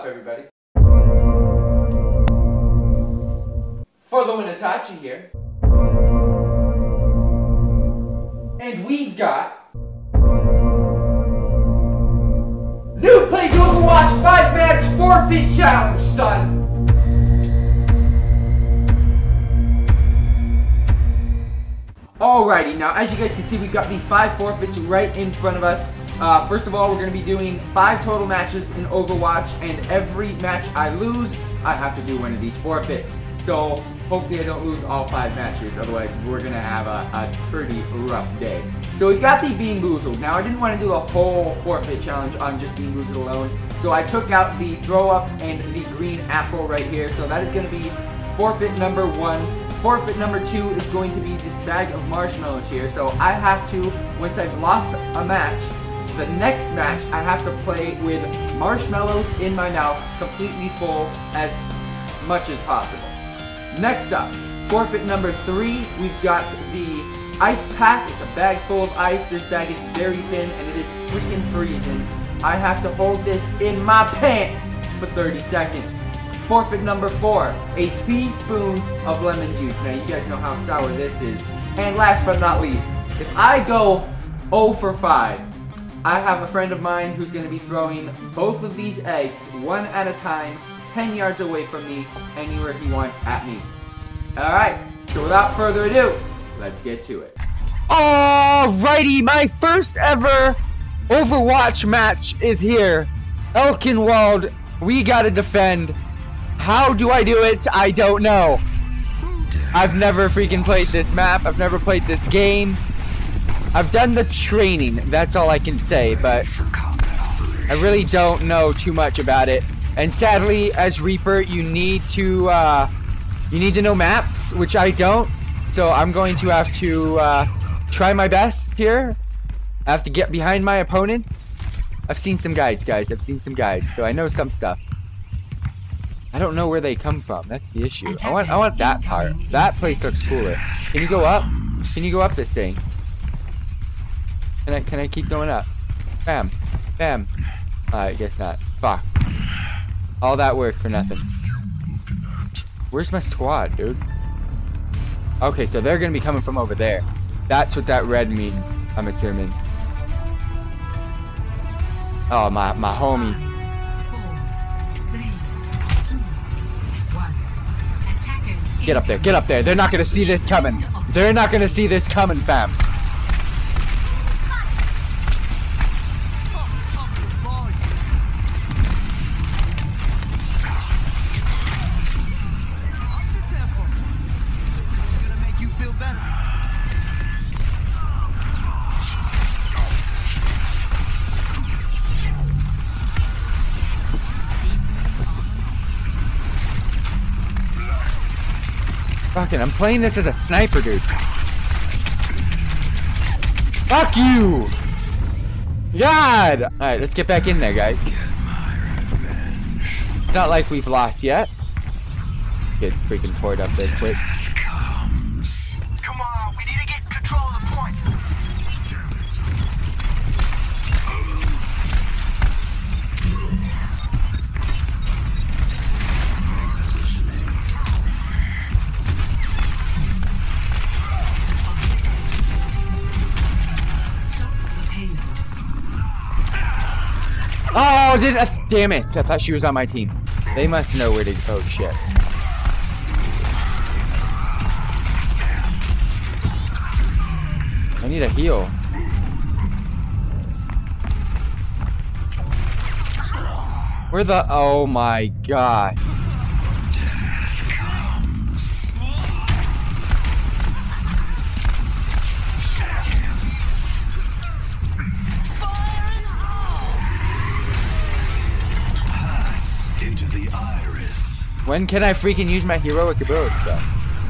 everybody? For the win, Itachi here. And we've got Noob plays Overwatch 5-match forfeit challenge, son. Alrighty, now as you guys can see, we've got the 5 forfeits right in front of us. First of all, we're going to be doing 5 total matches in Overwatch, and every match I lose, I have to do one of these forfeits. So hopefully I don't lose all 5 matches, otherwise we're going to have a pretty rough day. So we've got the Bean Boozled. Now I didn't want to do a whole forfeit challenge on just Bean Boozled alone, so I took out the throw up and the green apple right here. So that is going to be forfeit number 1. Forfeit number 2 is going to be this bag of marshmallows here. So I have to, once I've lost a match, the next match I have to play with marshmallows in my mouth, completely full as much as possible. Next up, forfeit number 3, we've got the ice pack. It's a bag full of ice. This bag is very thin and it is freaking freezing. I have to hold this in my pants for 30 seconds. Forfeit number 4, a teaspoon of lemon juice. Now you guys know how sour this is. And last but not least, if I go 0 for 5, I have a friend of mine who's going to be throwing both of these eggs, one at a time, 10 yards away from me, anywhere he wants at me. Alright, so without further ado, let's get to it. Alrighty, my first ever Overwatch match is here. Elkenwald, we gotta defend. How do I do it? I don't know. I've never freaking played this map. I've never played this game. I've done the training, that's all I can say, but I really don't know too much about it. And sadly, as Reaper, you need to know maps, which I don't. So I'm going to have to try my best here. I have to get behind my opponents. I've seen some guides, guys. I've seen some guides, so I know some stuff. I don't know where they come from. That's the issue. I want that part. That place looks cooler. Can you go up? Can you go up this thing? Can I keep going up? Bam. Bam. I guess not. Fuck. All that work for nothing. Where's my squad, dude? Okay, so they're gonna be coming from over there. That's what that red means, I'm assuming. Oh, my homie. 4, 3, 2, 1. Get up there, get up there. They're not gonna see this coming. They're not gonna see this coming, fam. Fucking, I'm playing this as a sniper, dude. Fuck you! God! Alright, let's get back in there, guys. It's not like we've lost yet. Get freaking poured up there quick. Come on, we need to get control of the point. Oh, damn it. I thought she was on my team. They must know where to go. Oh, shit. I need a heal. Where the... Oh, my God. When can I freaking use my heroic ability, though?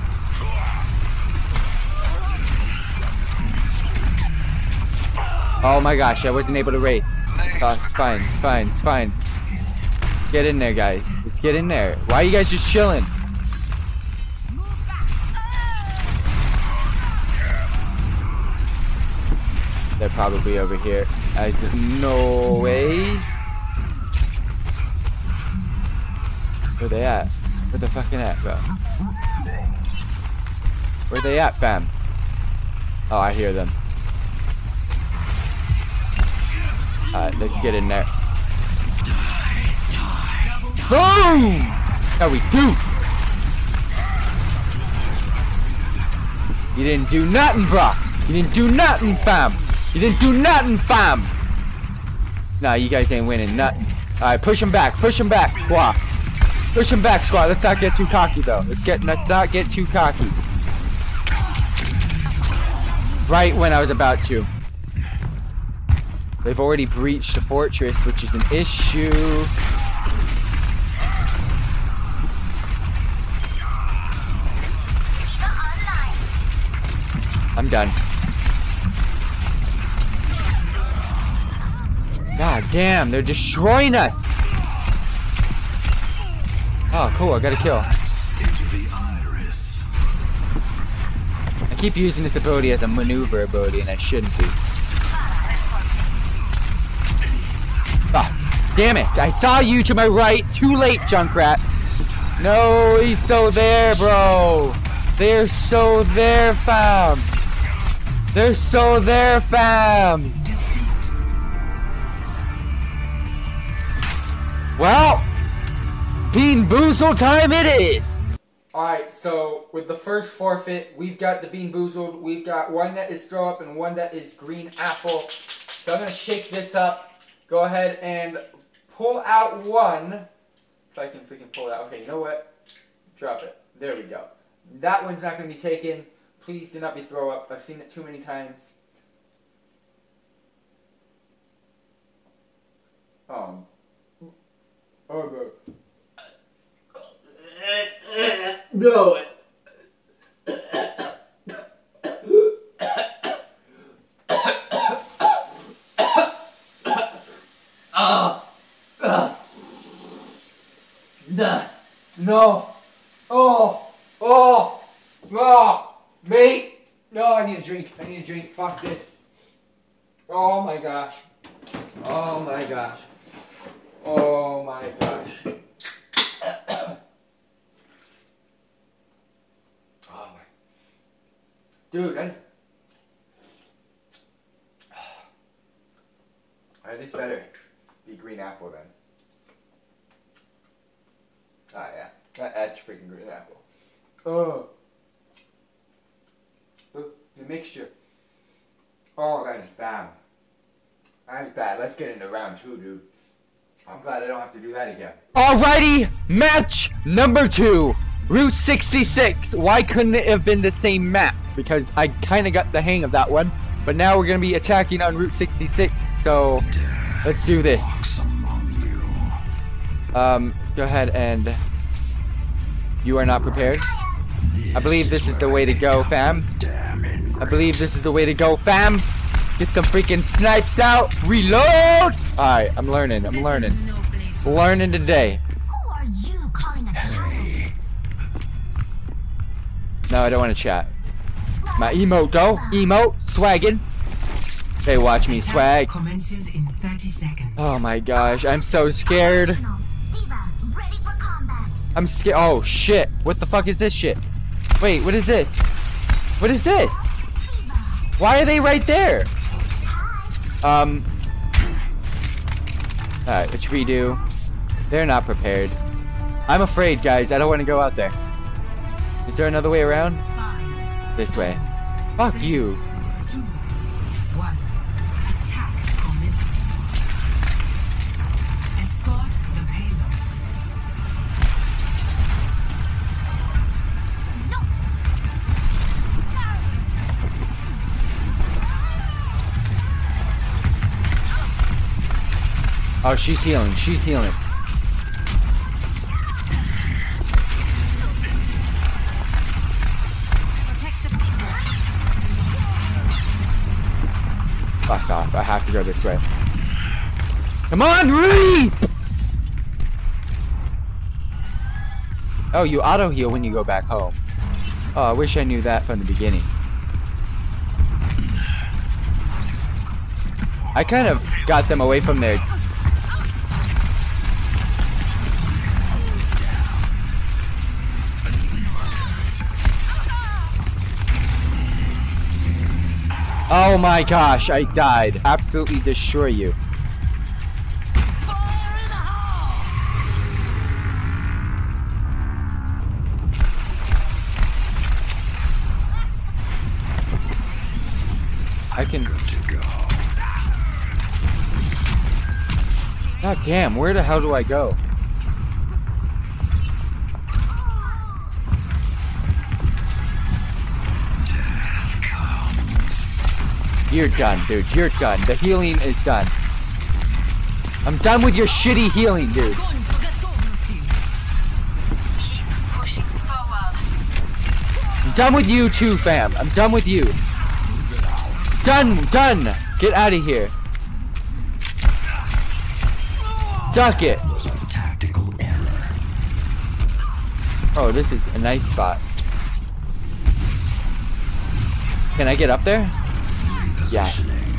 Oh my gosh, I wasn't able to wraith. Oh, it's fine, it's fine, it's fine. Get in there, guys. Let's get in there. Why are you guys just chilling? They're probably over here. No way. Where they at? Where the fucking at, bro? Where they at, fam? Oh, I hear them. Alright, let's get in there. Boom! How we do? You didn't do nothing, bro. You didn't do nothing, fam. You didn't do nothing, fam. Nah, you guys ain't winning nothing. Alright, push him back, squad. Push him back, squad. Let's not get too cocky, though. Let's not get too cocky. Right when I was about to. They've already breached the fortress, which is an issue. I'm done. God damn, they're destroying us. Oh, cool, I got a kill. I keep using this ability as a maneuver ability, and I shouldn't be. Ah, damn it, I saw you to my right. Too late, Junkrat. No, he's so there, bro. They're so there, fam. They're so there, fam. Well, Bean Boozled time it is. Alright, so with the first forfeit, we've got the Bean Boozled. We've got one that is throw up and one that is green apple. So I'm going to shake this up. Go ahead and pull out one. If I can freaking pull it out. Okay, you know what? Drop it. There we go. That one's not going to be taken. Please do not be throw up. I've seen it too many times. Oh, bro. No. No. Oh, mate. No, I need a drink. Fuck this. Oh my gosh. Oh my gosh. Oh my gosh. Oh my. Dude, that is. Alright, this better be green apple then. Ah, yeah. That's freaking green apple. Oh. The mixture. Oh, that is bad. That is bad. Let's get into round 2, dude. I'm glad I don't have to do that again. Alrighty, match number 2. Route 66. Why couldn't it have been the same map? Because I kind of got the hang of that one. But now we're going to be attacking on Route 66. So, let's do this. Go ahead and... You are not prepared? I believe this is the way to go, fam. I believe this is the way to go, fam. Get some freaking snipes out. Reload! Alright, I'm learning. Learning today. Who are you calling a joke? No, I don't want to chat. My emote, though. Emote. Swagging. Hey, watch me swag. Commences in 30 seconds. Oh my gosh, I'm so scared. Ready for combat. I'm scared. Oh shit. What the fuck is this shit? Wait, what is this? What is this? Why are they right there? Alright, let's redo. They're not prepared. I'm afraid, guys. I don't want to go out there. Is there another way around? This way. Fuck you. 2, 1. Attack commencing. Escort the payload. Oh, she's healing. She's healing. Fuck off. I have to go this way. Come on, Reap! Oh, you auto heal when you go back home. Oh, I wish I knew that from the beginning. I kind of got them away from their... Oh my gosh, I died. Absolutely destroy you. I can. God damn, where the hell do I go? You're done, dude. You're done. The healing is done. I'm done with your shitty healing, dude. I'm done with you too, fam. I'm done with you. Done. Done. Get out of here. Suck it. Tactical error. Oh, this is a nice spot. Can I get up there? Yeah.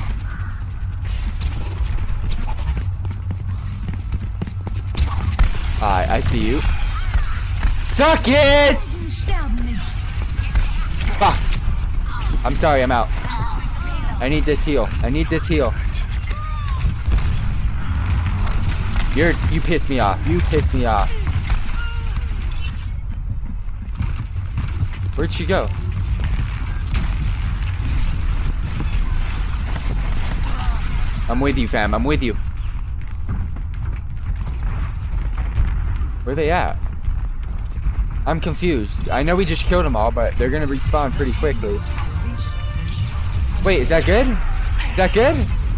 Alright, I see you. Suck it! Fuck. I'm sorry, I'm out. I need this heal. I need this heal. You pissed me off. You pissed me off. Where'd she go? I'm with you, fam. I'm with you. Where are they at? I'm confused. I know we just killed them all, but they're gonna respawn pretty quickly. Wait, is that good? Is that good?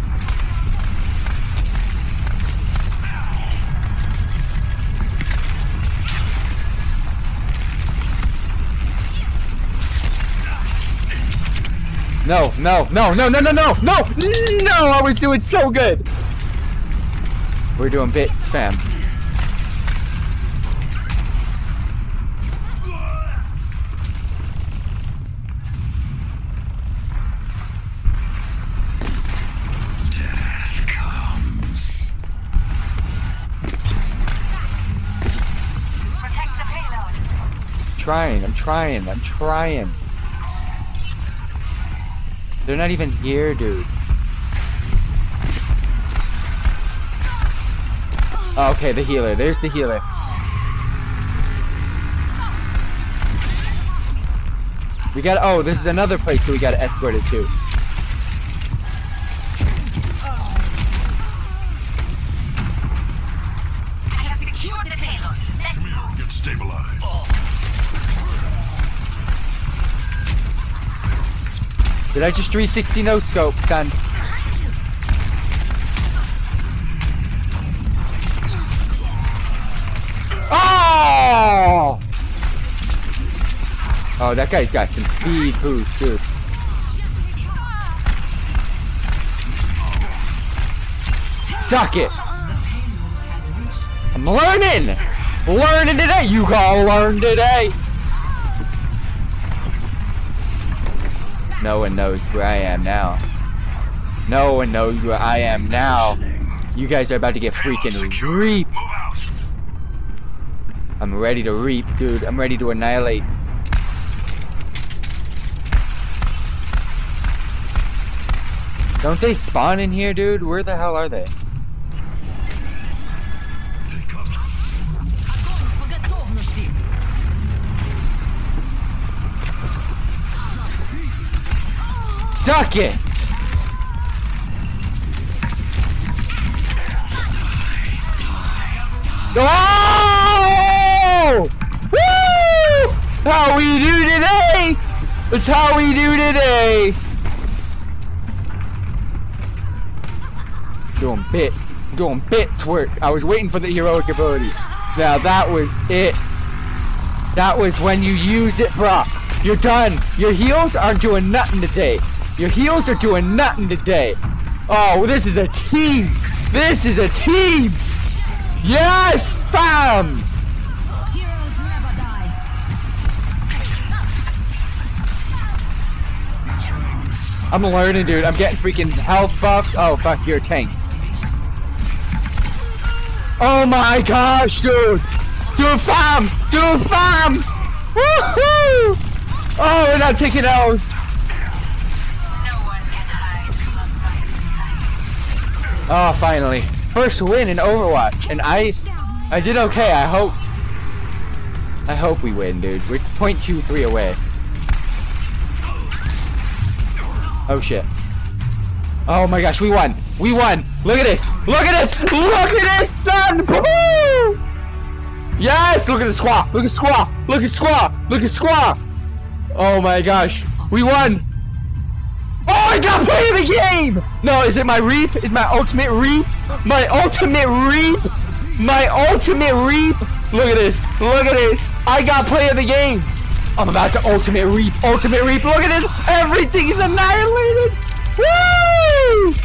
No, no, no, no, no, no, no, no! No! I was doing so good! We're doing bits, fam. Death comes. Protect the payload. I'm trying. They're not even here, dude. Oh, okay, the healer. There's the healer. We got. Oh, this is another place that we got to escort it to. I have secured the payload. Let's move. Get stabilized. Did I just 360 no scope, son? Oh! Oh, that guy's got some speed boost, dude. Suck it! I'm learning! Learning today! You gotta learn today! No one knows where I am now. No one knows where I am now. You guys are about to get freaking reaped. I'm ready to reap, dude. I'm ready to annihilate. Don't they spawn in here, dude? Where the hell are they? Suck it! Oh! Woo! How we do today! That's how we do today! Doing bits work. I was waiting for the heroic ability. Now that was it. That was when you use it, bruh. You're done. Your heals aren't doing nothing today. Your heals are doing nothing today. Oh, this is a team. This is a team. Yes, fam. Heroes never die. I'm learning, dude. I'm getting freaking health buffs. Oh, fuck, you're a tank. Oh my gosh, dude. Dude, fam. Dude, fam. Woohoo. Oh, we're not taking L's. No one can Oh, finally. First win in Overwatch. And I did okay. I hope we win, dude. We're 0.23 away. Oh, shit. Oh, my gosh. We won. We won. Look at this. Look at this. Look at this, son. Woo! Yes. Look at the squaw. Look at squaw. Look at squaw. Look at squaw. Oh, my gosh. We won. Oh, I got play of the game! No, is it my reap? Is my ultimate reap? My ultimate reap? My ultimate reap? Look at this. Look at this. I got play of the game. I'm about to ultimate reap. Ultimate reap. Look at this. Everything is annihilated. Woo!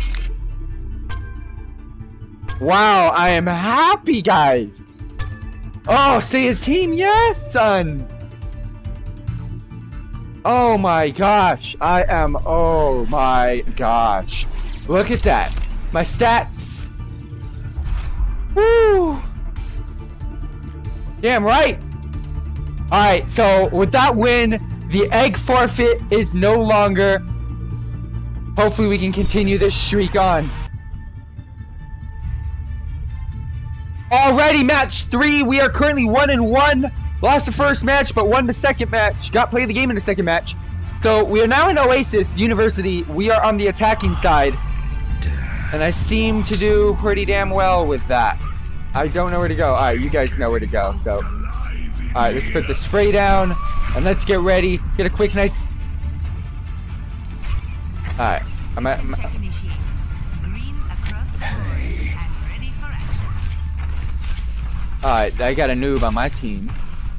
Wow, I am happy, guys. Oh, say his team. Yes, son. Oh my gosh, oh my gosh. Look at that. My stats. Woo. Damn right. Alright, so with that win, the egg forfeit is no longer. Hopefully we can continue this streak on. Alrighty, match 3. We are currently 1-1. Lost the first match, but won the second match. Got play of the game in the second match. So we are now in Oasis University. We are on the attacking side. And I seem to do pretty damn well with that. I don't know where to go. Alright, you guys know where to go. So, alright, let's put the spray down. And let's get ready. Get a quick, nice... Alright. I'm at... Check initiate. Green across the board and ready for action. Alright, I got a noob on my team.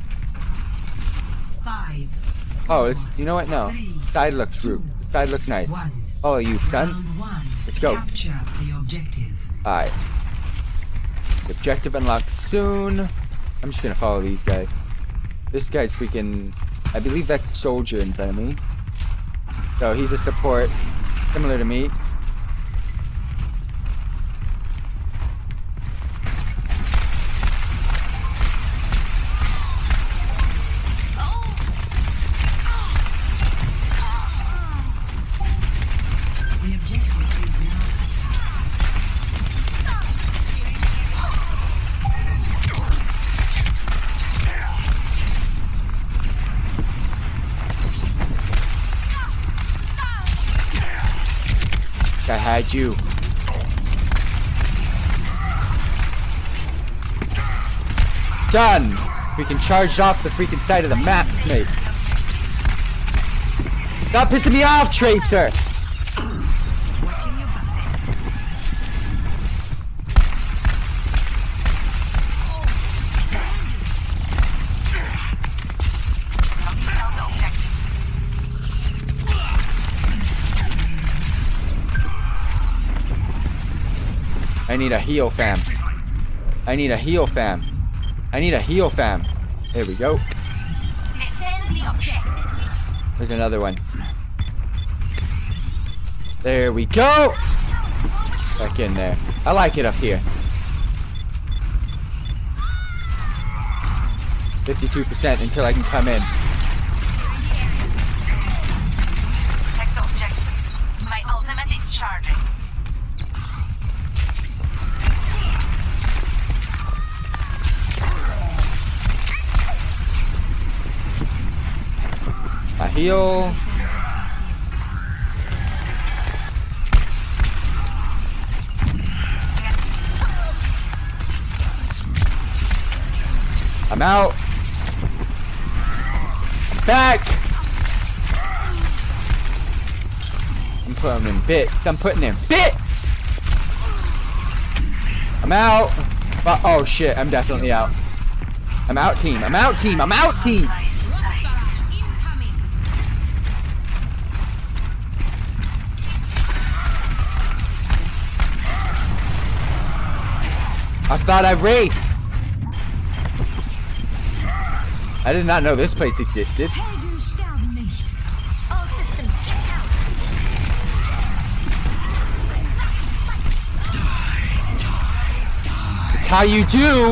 5. Oh, it's, you know what? No. Side looks rude. Side looks nice. Oh, you son. Round 1. Let's go. Capture the objective. Alright. Objective unlocked soon. I'm just gonna follow these guys. This guy's freaking... I believe that's Soldier in front of me. So he's a support. Similar to me. The objective is now. I had you. Done! Freaking charged off the freaking side of the map, mate. Stop pissing me off, Tracer! Watching your back. I need a heal, fam. I need a heal, fam. I need a heal, fam. There we go. Defend the objective. There's another one. There we go. Back in there. I like it up here. 52% until I can come in. Protect the objective. My ultimate is charging. I heal. I'm out. I'm back. I'm putting in bits. I'm putting in bits. I'm out. Oh shit, I'm definitely out. I'm out, team. I'm out, team. I'm out, team. I thought I raped. I did not know this place existed. Helden sterben nicht. All systems check out. It's how you do.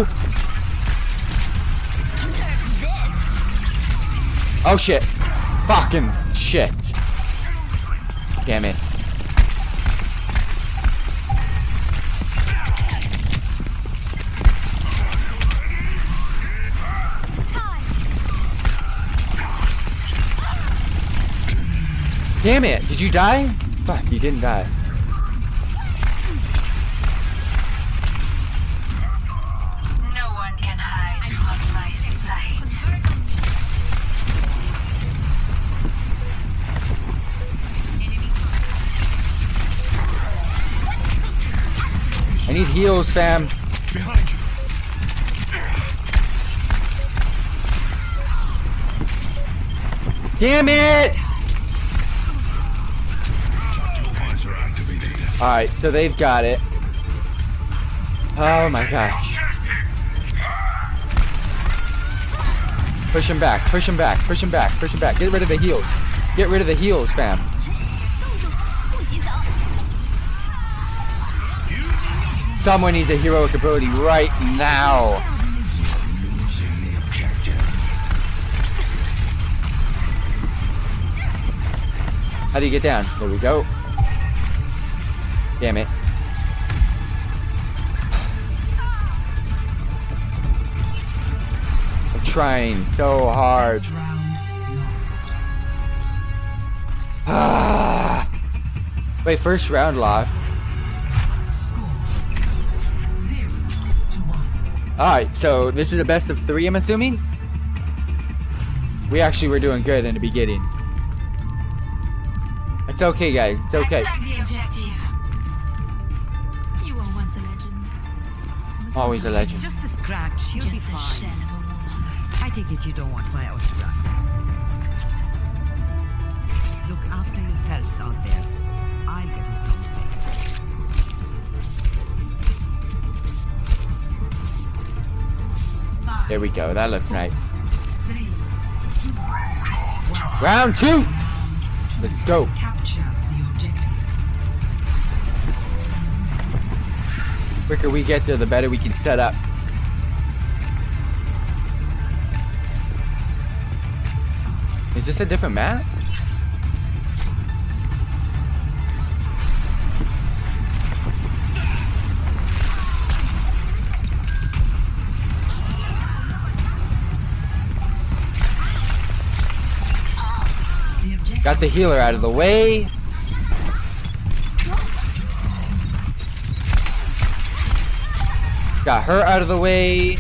Oh shit. Fucking shit. Damn it. Damn it! Did you die? Fuck, you didn't die. No one can hide from my sight. I need heals, fam. Behind you. Damn it! Tactical visor activated. Alright, so they've got it. Oh my gosh. Push him back, push him back, push him back, push him back. Get rid of the heals. Get rid of the heals, fam. Someone needs a heroic ability right now. Losing the objective. How do you get down? There we go. Damn it. I'm trying so hard. First round lost. Ah. Wait, first round loss. Score 0-1. Alright, so this is a best of 3, I'm assuming? We actually were doing good in the beginning. It's okay, guys. It's okay. Attack the objective. You were once a legend. Always a legend. Just a scratch, you'll be Just a fine. shell of a woman. I take it you don't want my autograph. Look after yourselves out there. I'll get us home safe. There we go. That looks nice. 3, Round 2! Let's go. capture the objective. The quicker we get there, the better we can set up. Is this a different map? The objective Got the healer out of the way. Got her out of the way.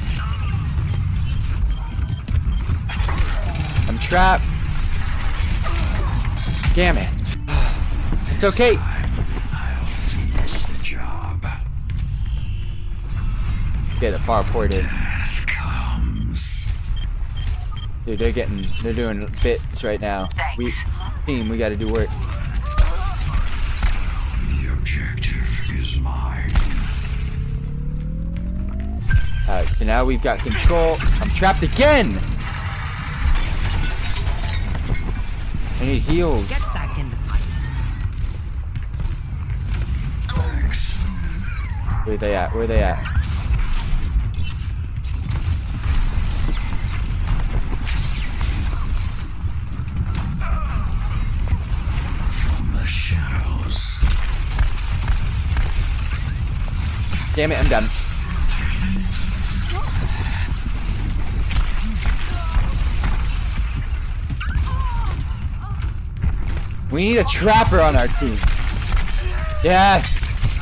I'm trapped. Damn it. It's okay. I'll finish the job. Get it far ported. Death comes. Dude, they're doing bits right now. Team, we gotta do work. The objective is mine. Alright, so now we've got control. I'm trapped again! I need heals. Get back in the fight. Thanks. Where they at? Where they at? From the shadows. Damn it, I'm done. We need a trapper on our team. Yes!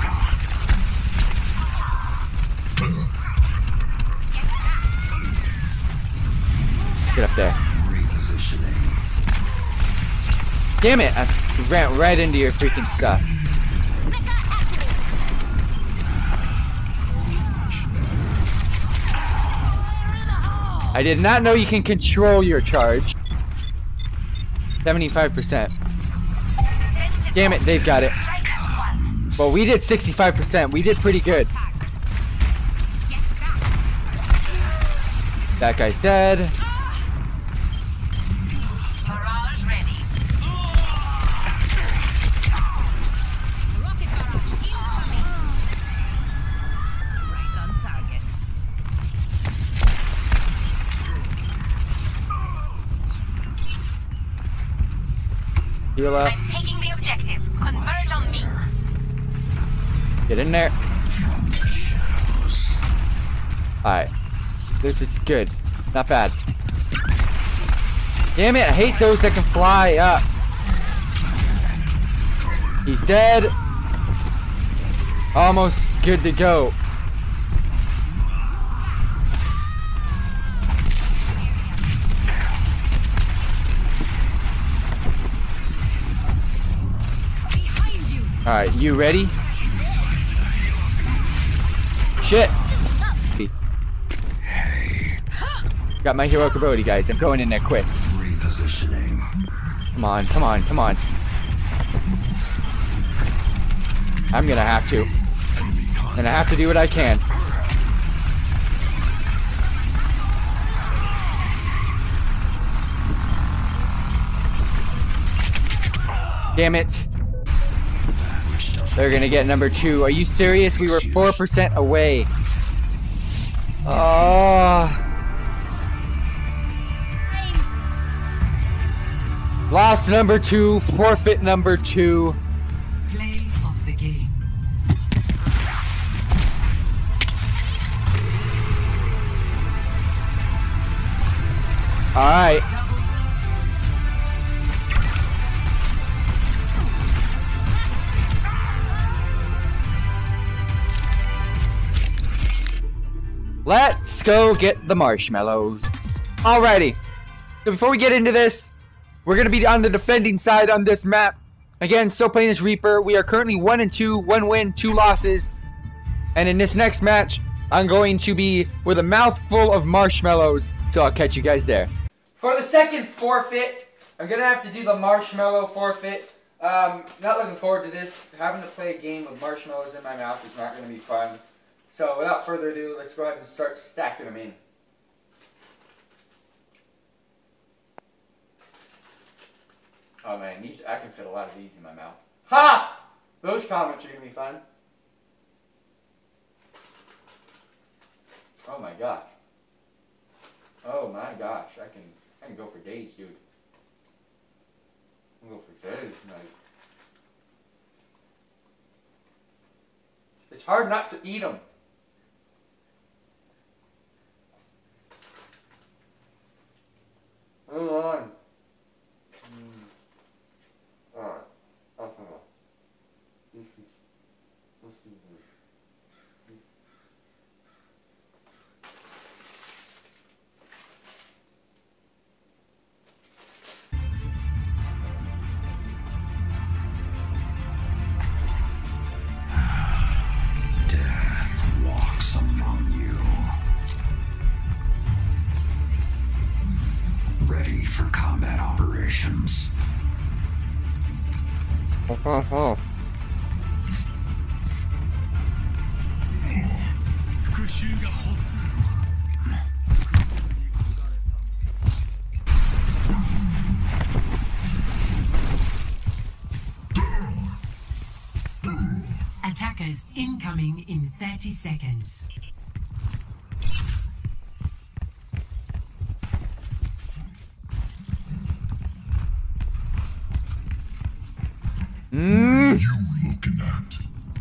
Get up there. Repositioning. Damn it! I ran right into your freaking stuff. I did not know you can control your charge. 75%. Damn it, they've got it. Well, we did 65%. We did pretty good. That guy's dead. Barrage ready. Rocket barrage incoming. Right on target. Heal up. I'm taking the objective. Converge on me. Get in there. From the shadows. Alright. This is good. Not bad. Damn it, I hate those that can fly up. He's dead. Almost good to go. Alright, you ready? Shit! Got my hero ability, guys. I'm going in there quick. Repositioning. Come on, come on, come on. I'm gonna have to. And I have to do what I can. Damn it. They're gonna get number 2. Are you serious? We were 4% away. Oh. Lost number 2, forfeit number 2. Play of the game. Alright. Let's go get the marshmallows. Alrighty. So before we get into this, we're going to be on the defending side on this map. Again, still playing as Reaper. We are currently 1-2, 1 win, 2 losses. And in this next match, I'm going to be with a mouthful of marshmallows. So I'll catch you guys there. For the second forfeit, I'm going to have to do the marshmallow forfeit. Not looking forward to this. Having to play a game with marshmallows in my mouth is not going to be fun. So without further ado, let's go ahead and start stacking them in. Oh man, I can fit a lot of these in my mouth. Ha! Those comments are going to be fun. Oh my gosh. Oh my gosh, I can go for days, dude. I can go for days tonight. It's hard not to eat them. Hold on. Alright. Death walks among you. Ready for combat operations. Oh. Attackers incoming in 30 seconds. You looking at?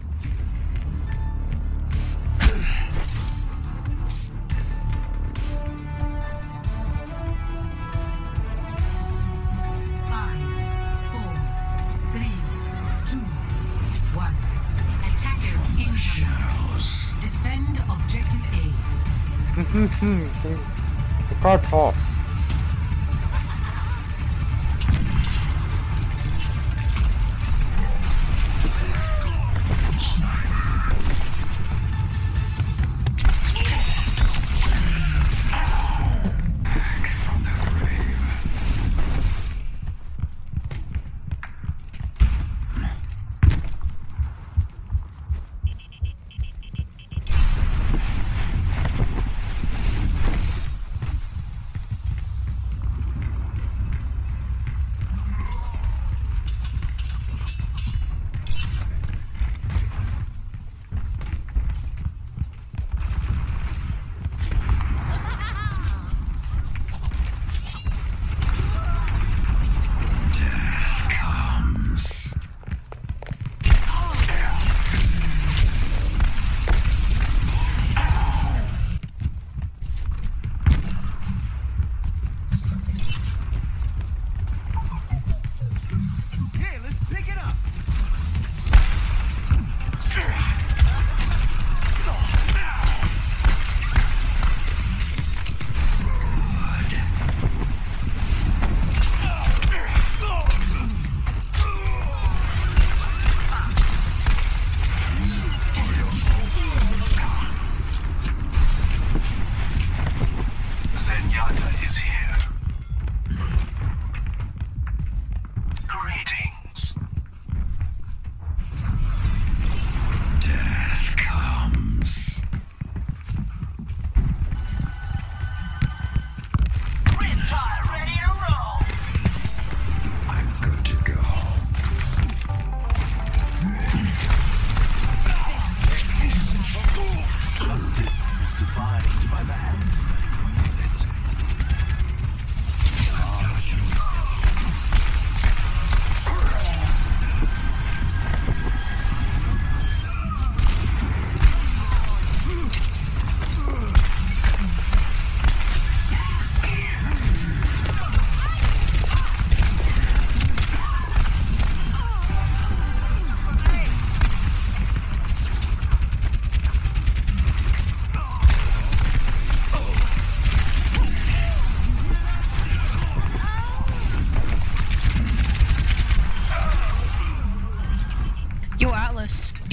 The card fall.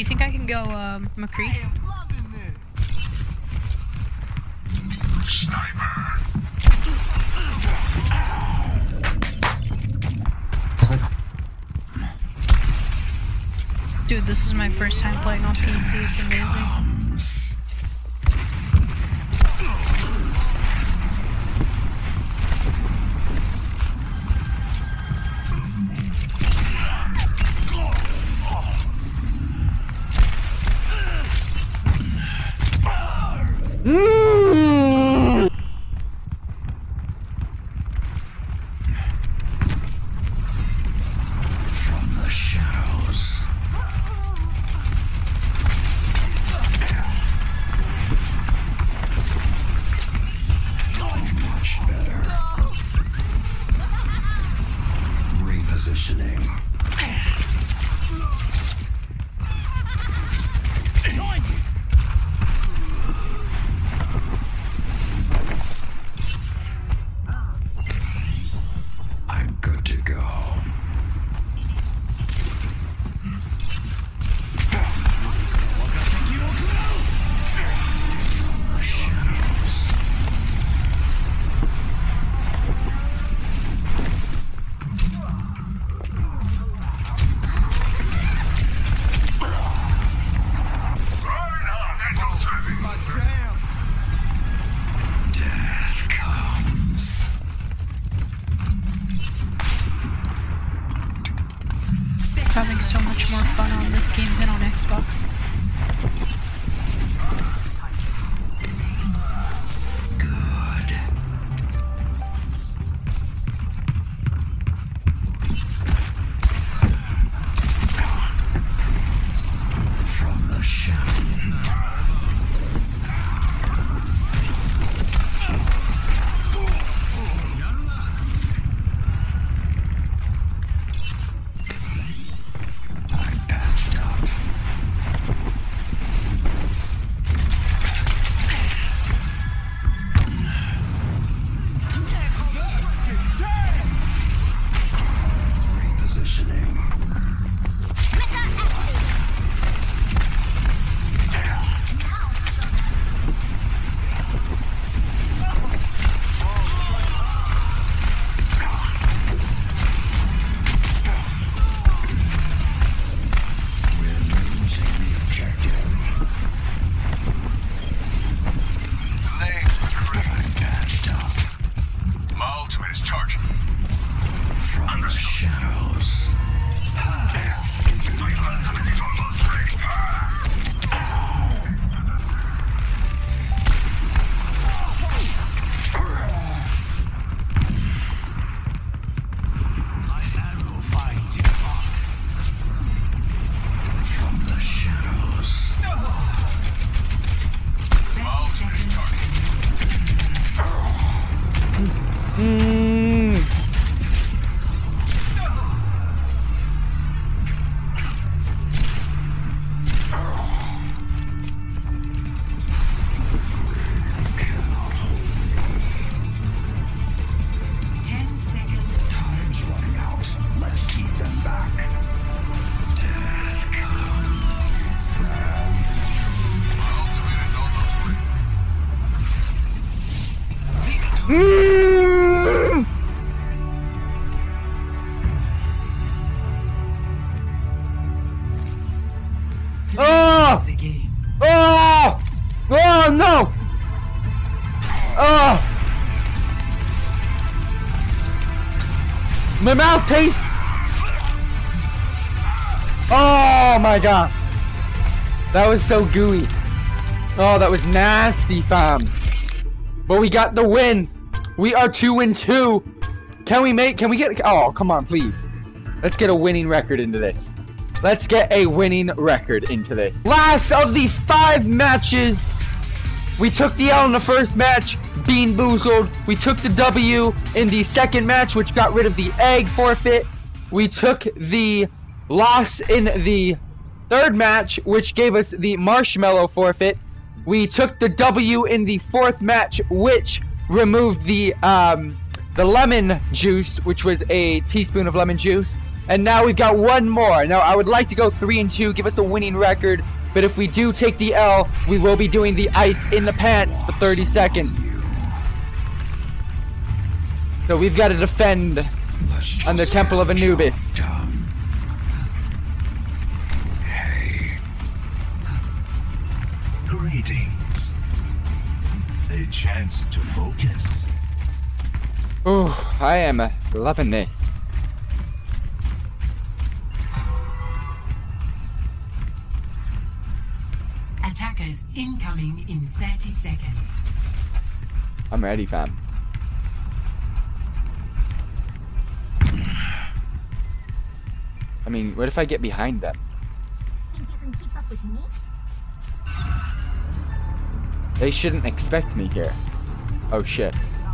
think I can go McCree? Dude, this is my first time playing on PC. It's amazing. Having so much more fun on this game than on Xbox. Oh! Oh! Oh no! Oh! My mouth tastes. Oh my god! That was so gooey. Oh, that was nasty, fam. But we got the win. We are 2-2. Can we get? Oh, come on, please. Let's get a winning record into this. Let's get a winning record into this. Last of the 5 matches. We took the L in the first match, Bean Boozled. We took the W in the second match, which got rid of the egg forfeit. We took the loss in the third match, which gave us the marshmallow forfeit. We took the W in the fourth match, which removed the the lemon juice, which was a teaspoon of lemon juice. And now we've got one more. Now, I would like to go 3-2, give us a winning record. But if we do take the L, we will be doing the ice in the pants for 30 seconds. So we've got to defend on the Temple of Anubis. Hey. Greetings. A chance to focus. Ooh, I am loving this. Attackers incoming in 30 seconds. I'm ready, fam. I mean, what if I get behind them? They shouldn't expect me here. Oh shit.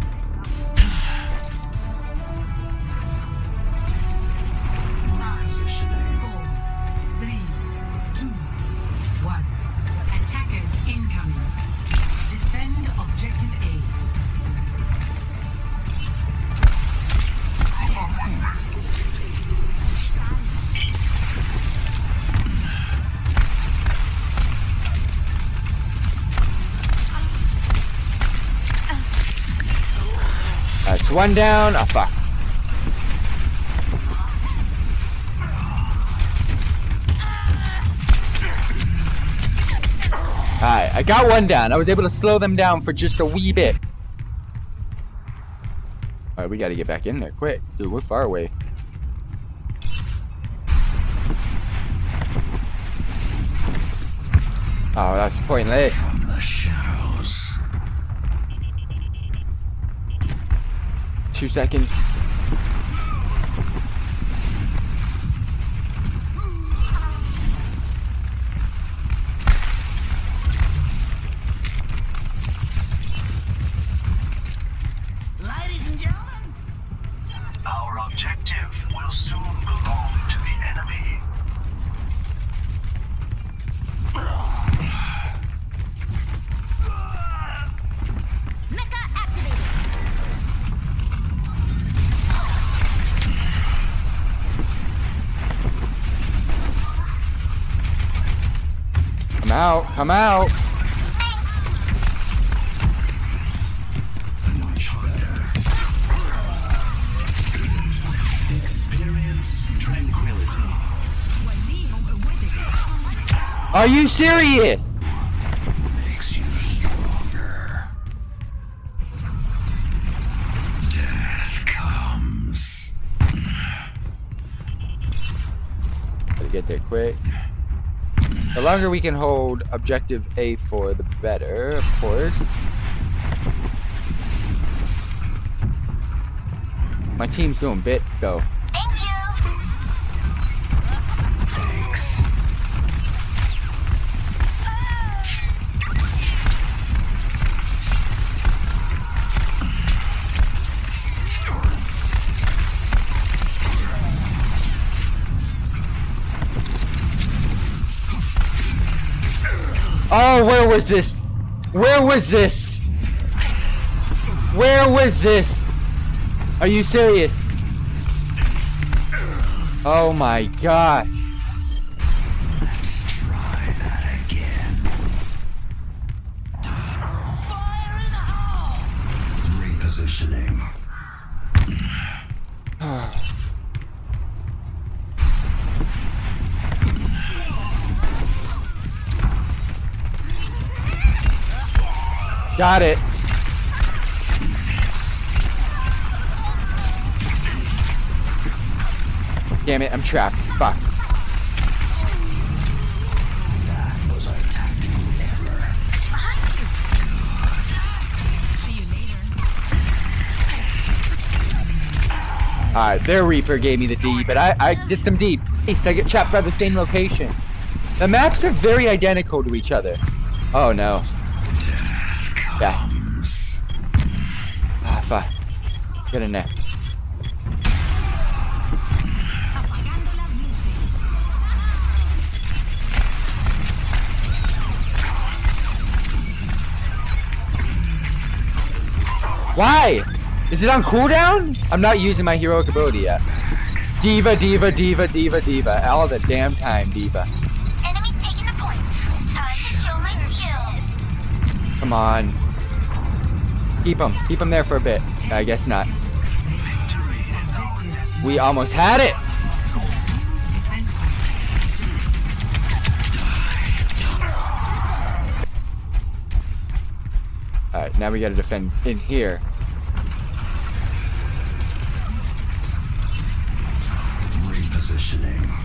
Positioning. 4, 3, 2, 1. Attackers incoming. Defend objective A. That's one down. Oh fuck. Alright, I got one down. I was able to slow them down for just a wee bit. Alright, we gotta get back in there quick. Dude, we're far away. Oh, that's pointless. From the shadows. 2 seconds. Ladies and gentlemen, our objective will soon belong to the enemy. Mecha activated. Come out, come out. Much better. Experience tranquility. Are you serious? Makes you stronger. Death comes. Gotta get there quick. The longer we can hold objective A for, the better, of course. My team's doing bits, though. Thank you. Thanks. Oh, where was this? Where was this? Where was this? Are you serious? Oh my god. Let's try that again. Fire in the hole! Repositioning. Got it. Damn it, I'm trapped. Fuck. That was a tactical error. See you later. Alright, their Reaper gave me the D, but I did some deeps. I get trapped by the same location. The maps are very identical to each other. Oh no. Yeah. Ah, fuck. Get in there. Why? Is it on cooldown? I'm not using my heroic ability yet. Diva, diva, diva, diva, diva. All the damn time, diva. Enemy taking the point. Time to show my skills. Come on. Keep him. Keep him there for a bit. I guess not. We almost had it! Alright, now we gotta defend in here. Repositioning.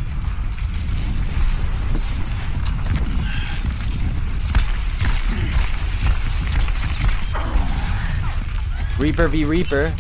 Reaper v Reaper.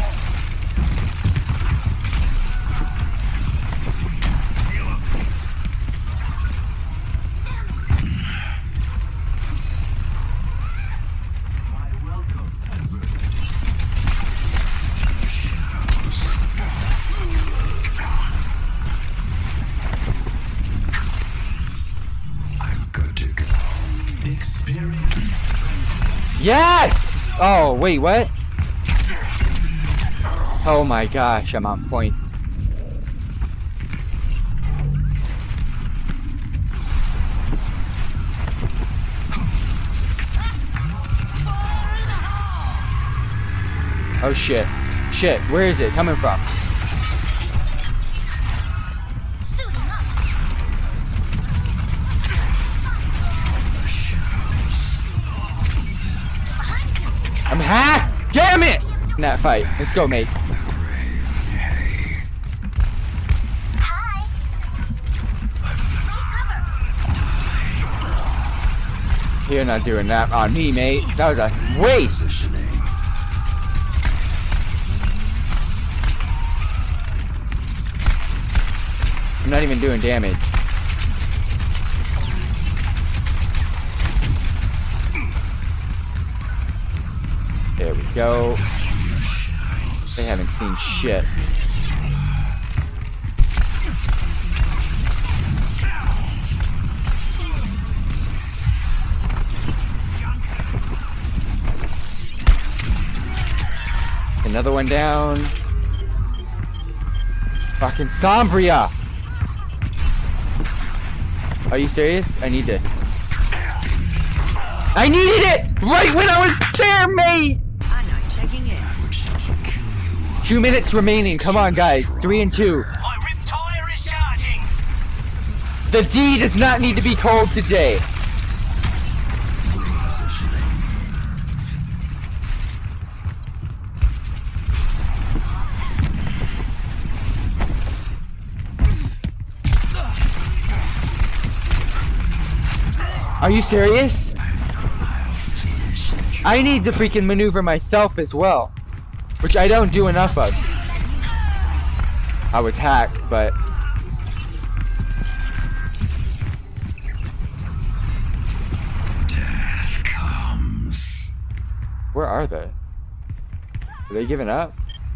Yes! Oh, wait, what? Oh my gosh, I'm on point. Oh shit. Shit, where is it coming from? I'm hacked! Damn it! In that fight. Let's go, mate. You're not doing that on me, mate. That was a waste. I'm not even doing damage. There we go. They haven't seen shit. Another one down. Fucking Sombria! Are you serious? I need to. I needed it! Right when I was there, mate! I'm not checking in. 2 minutes remaining. Come on, guys. 3 and 2. My rip tire is charging. The D does not need to be called today. Are you serious? I need to freaking maneuver myself as well, which I don't do enough of. I was hacked, but Death comes. where are they? Are they giving up?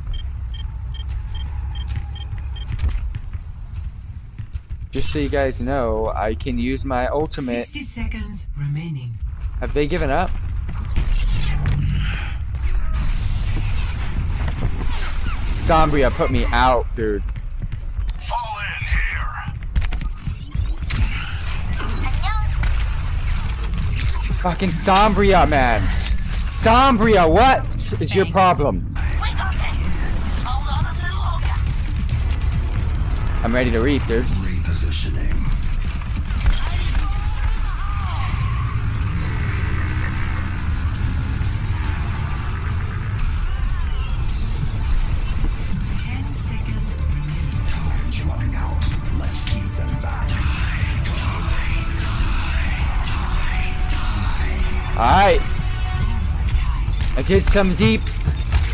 Just so you guys know, I can use my ultimate. 60 seconds remaining. Have they given up? Sombria put me out, dude. Fall in here. Fucking Sombria, man. Sombria, what is your problem? We got this. Hold on a little longer. I'm ready to reap, dude. Repositioning. Time's running out. Let's keep them back. Alright. I did some deeps.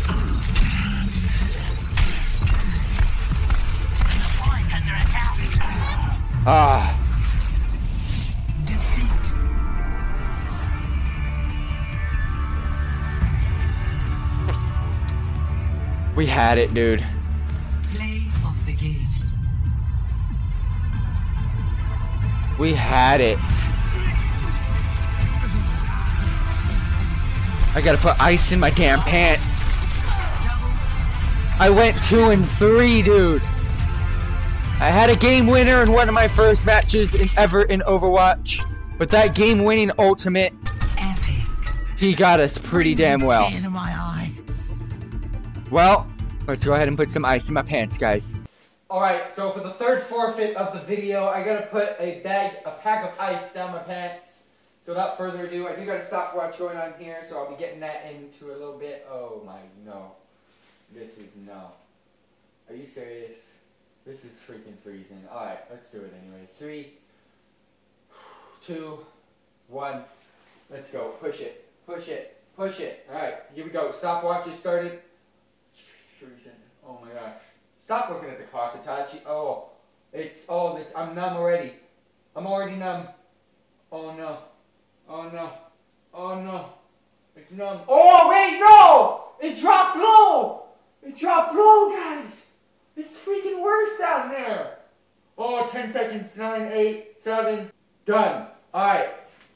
Ah. We had it, dude. Play of the game. We had it. I gotta put ice in my damn pants. I went 2-3, dude. I had a game winner in one of my first matches ever in Overwatch, but that game-winning ultimate, Epic. he got us pretty damn well. Tear to my eye. Well, let's go ahead and put some ice in my pants, guys. Alright, so for the third forfeit of the video, I gotta put a pack of ice down my pants. So without further ado, I do got a stopwatch going on here, so I'll be getting that into a little bit. Oh my, no. This is no. Are you serious? This is freaking freezing. Alright, let's do it anyways. 3, 2, 1. Let's go. Push it. Push it. Push it. Alright, here we go. Stopwatch is started. Freezing. Oh my gosh. Stop looking at the clock, Itachi. Oh, I'm numb already. I'm already numb. Oh no. Oh no. Oh no. It's numb. Oh wait, no! It dropped low! It dropped low, guys! It's freaking worse down there! Oh, 10 seconds. 9, 8, 7. Done. Alright.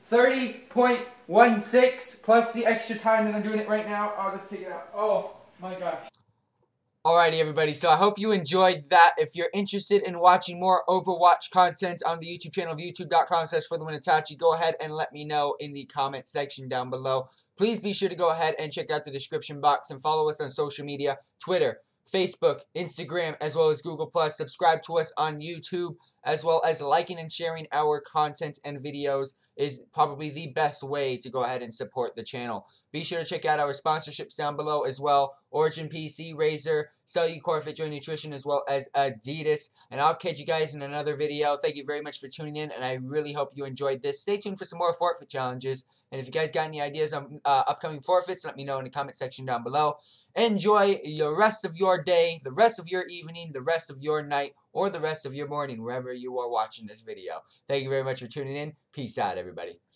30.16 plus the extra time that I'm doing it right now. Oh, let's take it out. Oh my gosh. Alrighty, everybody, so I hope you enjoyed that. If you're interested in watching more Overwatch content on the YouTube channel of youtube.com/ForTheWinItachi, go ahead and let me know in the comment section down below. Please be sure to go ahead and check out the description box and follow us on social media, Twitter, Facebook, Instagram, as well as Google+. Subscribe to us on YouTube, as well as liking and sharing our content and videos is probably the best way to go ahead and support the channel. Be sure to check out our sponsorships down below as well. OriginPC, Razer, Forfeit, Joy Nutrition, as well as Adidas. And I'll catch you guys in another video. Thank you very much for tuning in, and I really hope you enjoyed this. Stay tuned for some more forfeit challenges. And if you guys got any ideas on upcoming forfeits, let me know in the comment section down below. Enjoy the rest of your day, the rest of your evening, the rest of your night, or the rest of your morning, wherever you are watching this video. Thank you very much for tuning in. Peace out, everybody.